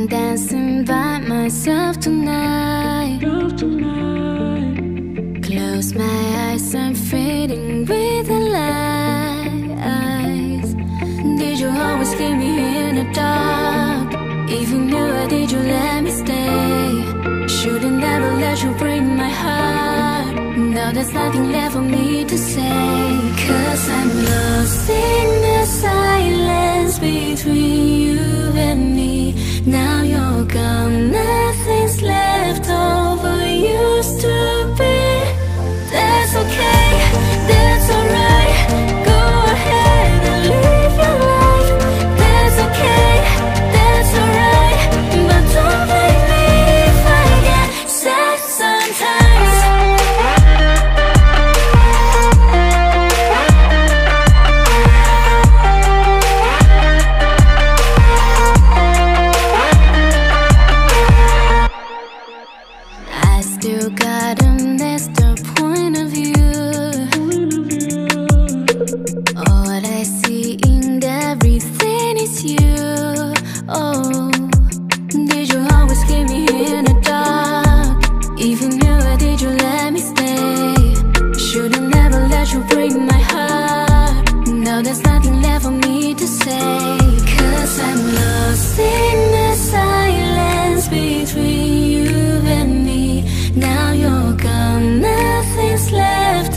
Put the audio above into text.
dancing by myself tonight. Close my eyes, I'm fading with the lights. Did you always keep me in the dark? If you knew it, did you let me stay? Should've never let you break my heart. Now there's nothing left for me to say. 'Cause I'm lost in the silence between you and me. Now you're gone, nothing's left over used to be. That's okay, that's alright. Go ahead and live your life. That's okay, that's alright. But don't blame me if I get sad sometimes. I still gotta miss the point of view. All I see in everything is you. Oh, did you always keep me in the dark? If you knew it, did you let me stay? Should've never let you break my heart. Now there's nothing left for me to say. 'Cause I'm lost in the silence between you and me. Now you're gone, nothing's left